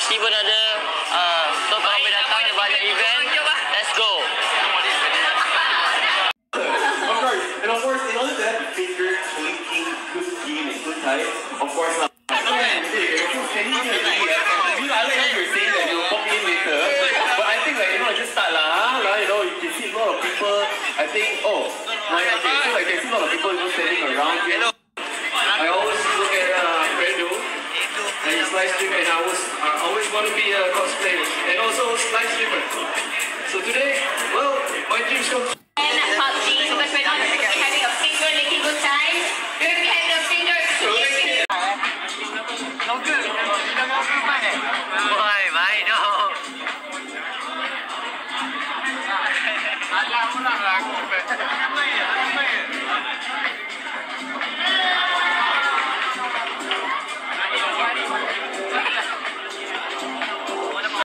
Mesti pun ada. So kalau boleh datang, ada banyak event. Let's go. And of course, in order to have finger clicking, good game and good height, of course, I like how you're saying that you'll pop in later, but I think just start you can see a lot of people, I think, so I can see a lot of people standing around here. I always look at Fredo and his live stream, and I always want to be a cosplayer and also live streamer. So today, well, my dreams come